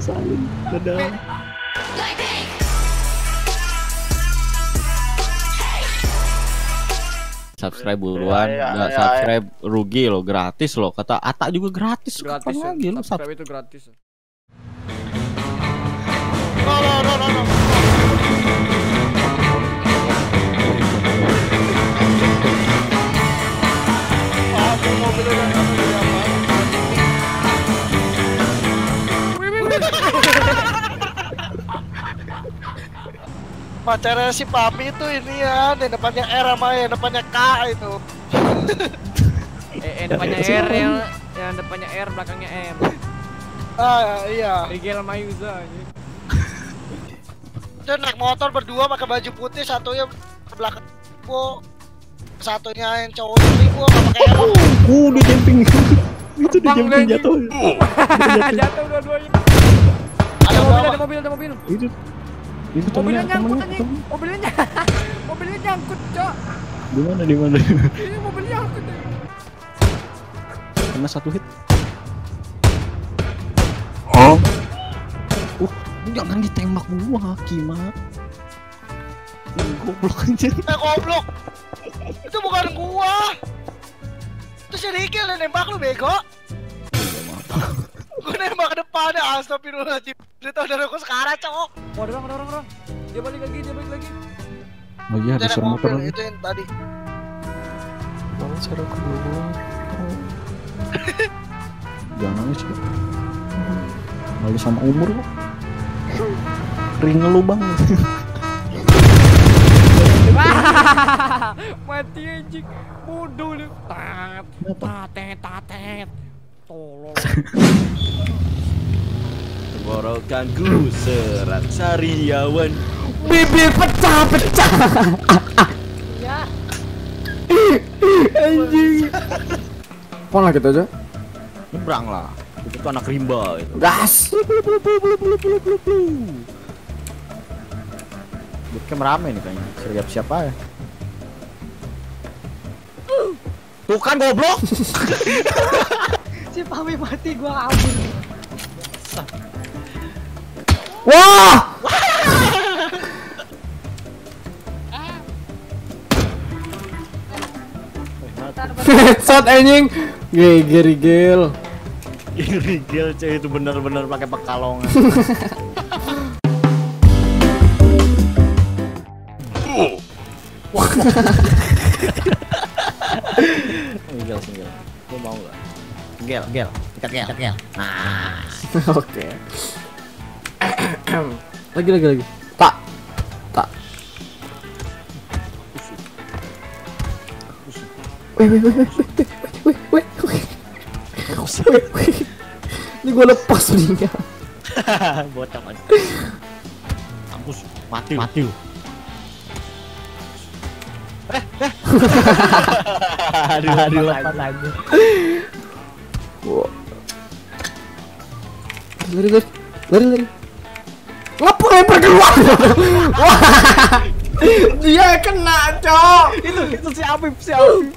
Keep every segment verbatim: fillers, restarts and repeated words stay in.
salin. Dadah. Subscribe buruan, ya, ya, nggak ya, subscribe rugi lo, gratis lo. Kata Ata juga gratis. Gratis Kapan ya. lagi lo Subscribe itu gratis. No, no, no, no, no. Aku mobil udah nggak mau jadi apa. Pacarnya si Papi itu ini ya, yang depannya R sama yang depannya K itu. Eh, eh depannya R yang, yang depannya R belakangnya M. Ah iya. Rigel Mayuza aja. Dia naik motor berdua pakai baju putih, satunya belakang gua, satunya yang cowok ini gua nggak pakai helm. Uh, dia jumping. Itu dia jumping jatuh. Jatuh dua-duanya. Ada Ada mobil, berapa? ada mobil, ada mobil. Itu itu Mobilnya temennya, nyangkut temennya, anjing. Mobilnya nyangkut. Mobilnya nyangkut, Cok. di mana di mana? Ini mobilnya nyangkut. Kena satu hit. Oh. Uh, jangan ditembak gua, Kimak. Goblok anjir. Eh goblok. Itu bukan gua. Itu si Rigel yang nembak lu bego. Gua nembak ke depan, astagfirullahaladzim. Dia tau dari aku sekarang, cowok. Oh, ada orang, ada orang, orang. Dia balik lagi, dia balik lagi. Oh iya, ada Ada suara motor mobil lagi. itu yang tadi. Banget suara keluar. Jangan nangis ya. Malu sama umur lo. Ring lu bang. Mati anjing. Bodoh lu. Tat, tatet, tatet. Tolong. Tenggorokanku serat sariawan. Bibir pecah-pecah. Ya. Anjing. Pola kita aja. Nyebrang lah. Itu tuh anak rimba itu. Gas. Bootcamp rame nih kayaknya. Siap siapa ya? Tuh kan goblok. Si Pami mati gua kabur. Wah. Headshot anjing. Gege Rigel. Rigel cuy itu benar-benar pakai pekalongan. Gel, gel. Gua mau enggak? Gel, gel. Ikat gel, ikat gel. Nah. Oke. Lagi lagi lagi. Tak. Tak. Weh weh weh weh weh weh weh. Weh, weh. Ini gua lepas nih. Bocah man. Kampus mati, mati lu. Eh, eh. Aduh, aduh, lepas aja. Wow. Lari lari lari lari. Ngapa lempar keluar? Wah. Dia kena, Cok. Itu itu si Afif, si Afif.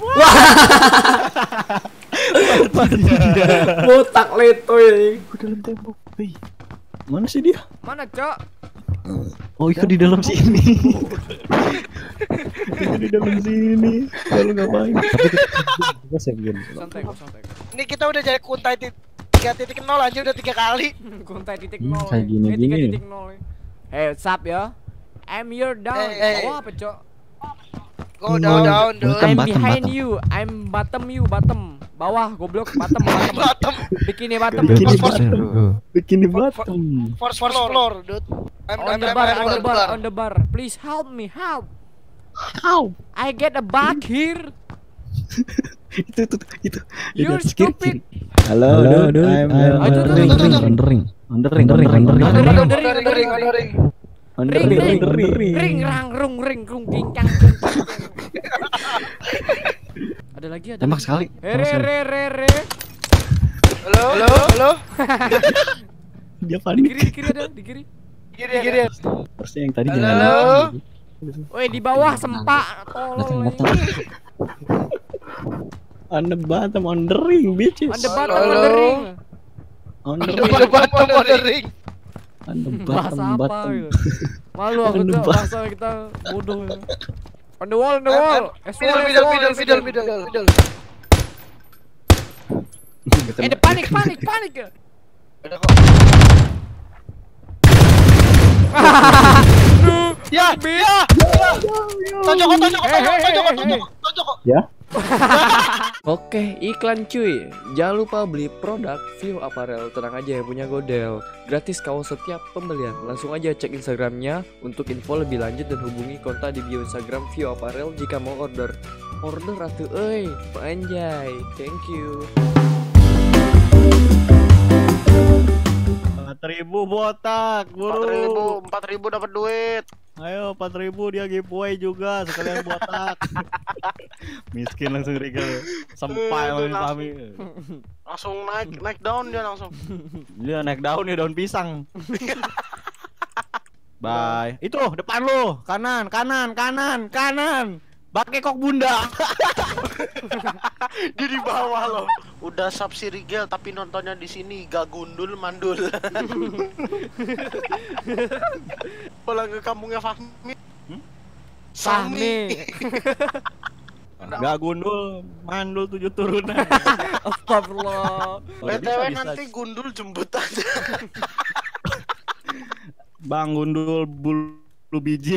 Botak letoy. Ke dalam tembok. Hei. Mana sih dia? Mana, Cok? Oh, itu di dalam sini. Itu di dalam sini. Kalau ngapain? Tapi kita senggen. Santai, kok, santai. Ini kita udah jadi kuntai tiga titik nol aja udah tiga kali. Kuntai titik Hmm, nol. kayak eh. gini-gini. Eh, tiga titik nol. Hey, what's up ya? I'm your down. Eh, eh. Oh, apa, Cok? Go down down dude. Bottom, I'm bottom, behind bottom. you. I'm bottom you, bottom. Bawah, goblok, bottom, bottom. Bottom. Bikini bottom. Bikini Force- bottom. Bikini bottom. First first floor, dude. I'm On I'm the I'm bar, I'm on the I'm- bar, on the bar. Please help me, help. How? I get a bug here. itu itu itu. You're Itu kiri, stupid. kiri. Halo, dude. I'm Aduh, on the aduh, ring, aduh, ring, aduh. on the ring, on the ring, on the ring, on the ring, On the ring, on the ring, On the ring, on the ring. on the Ring, ring, ring, on the ring. ring, rang, rung, ring, rung, kincang. Ada lagi, ada. Tembak lagi. sekali. Eh, Tembak re, sekali. re, re, re. Halo, halo, halo. Dia Di panik. kiri, di kiri ada, di kiri. Gini gini. Harusnya yang tadi Halo, jangan. halo. Woi, di bawah sempak. Datang, Tolong. datang. On the bottom, on the ring, bitches. On the bottom, Halo, on the halo. ring. On the On ring. the bottom on the ring. Nebak, Bahasa nebak. apa gitu. Malu aku tuh Nebak. bahasa kita bodoh ya. On the wall, on the wall. S one, Middle, S one, middle, S middle, one. middle, middle, middle. Eh, the panik, panik, panik ya. Ada kok. Ya, ya. Tonjok, tonjok, Eh, eh, tonjok, tonjok, eh, tonjok, tonjok. Ya. Oke, iklan cuy. Jangan lupa beli produk View Apparel. Tenang aja yang punya Godel. Gratis kaos setiap pembelian. Langsung aja cek Instagramnya untuk info lebih lanjut dan hubungi kontak di bio Instagram View Apparel jika mau order. Order atuh euy, anjay. Thank you. empat ribu botak, Empat ribu, buru. empat ribu dapat duit. Ayo empat ribu dia giveaway juga sekalian botak. Miskin langsung regal. Sampai Aduh, langsung pahami. Langsung naik, naik down dia langsung. Dia naik daun ya daun pisang. Bye. Itu depan lu, kanan, kanan, kanan, kanan. Pakai kok bunda. Dia di bawah loh. Udah sub si Rigel tapi nontonnya di sini gak gundul mandul. Pulang ke kampungnya Fahmi. Hmm? Sahmi. Gak gundul, mandul tujuh turunan. Astagfirullah. Oh, B T W bisa, bisa. nanti gundul jemput aja. Bang gundul bulu biji.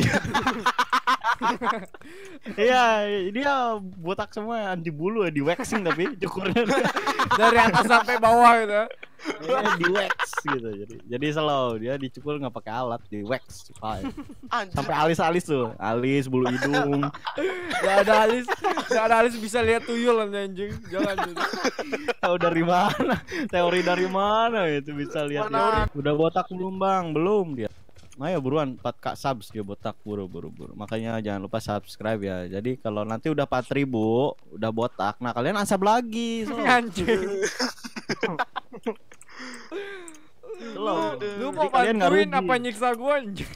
Iya, dia botak semua anti bulu ya, di waxing tapi cukurnya Dari atas sampai bawah gitu. ya, di wax gitu. Jadi jadi slow, dia dicukur nggak pakai alat, di wax. Anjir. Sampai alis-alis tuh, alis, bulu hidung. Gak ada alis, gak ada alis bisa lihat tuyul nanti anjing. Jangan gitu. Tahu dari mana? Teori dari mana itu bisa lihat Mana? teori. Udah botak belum, Bang? Belum dia. Ayo buruan empat k subs dia botak, buru buru buru. Makanya jangan lupa subscribe ya. Jadi kalau nanti udah empat ribu udah botak, nah kalian unsub lagi. So. Anjing. Slow. Lu mau Jadi kalian nggak bantuin rugi. apa nyiksa gua anjing?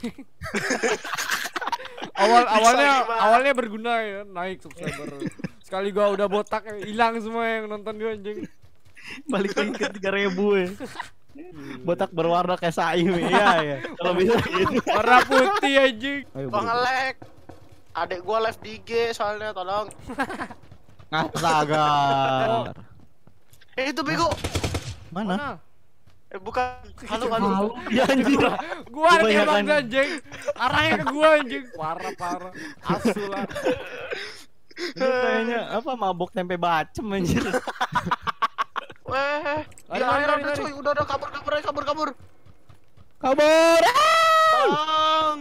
Awal awalnya gimana? awalnya berguna ya, naik subscriber. Sekali gua udah botak hilang semua yang nonton gua anjing. Balik lagi ke tiga ribu ya. Botak berwarna kayak saim ya ya. Kalau bisa gitu. Warna putih anjing. Ayo, Bang buru. Alek. Adek gua live di I G soalnya tolong. Astaga. Eh itu bego. Mana? Mana? Eh bukan. Halo halo. Ya anjir. Gua ada Kebanyakan. emang anjing. Arahnya ke gua anjing. Parah parah. Asu lah. Ini kayaknya apa mabok tempe bacem anjir. Weh, Lari, di lari, air lari, ada lari. cuy. Udah udah kabur kabur aja, kabur kabur. Kabur. Tolong.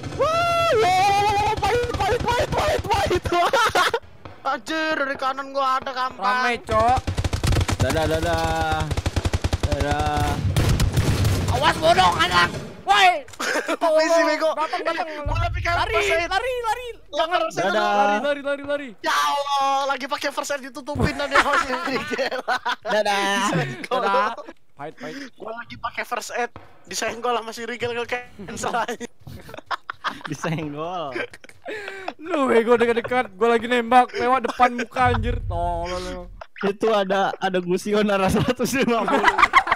Pahit pahit pahit pahit pahit. Anjir, dari kanan gua ada kampang. Rame, Cok. Dadah dadah. Dadah. Awas bodong anak. Woi. Misi bego. Datang datang. Gua lebih kayak Lari, first aid. lari, lari. Jangan Dadah. Lari, lari, lari, lari. Ya Allah, lagi pakai first aid ditutupin dan dia host ini. Dadah. Dadah. Pahit, pahit. Gua lagi pakai first aid, disenggol sama si Rigel ke cancel aja. Disenggol. Lu bego dekat-dekat, gua lagi nembak lewat depan muka anjir. Tolol lu. Itu ada ada gusion arah seratus lima puluh.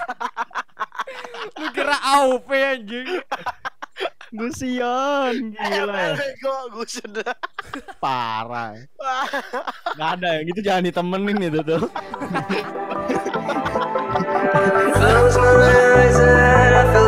Lu kira A W P anjing. Gusion gila ya. Bego, gua sudah. Parah. Gak ada ya gitu, jangan ditemenin itu tuh. Close my eyes and I feel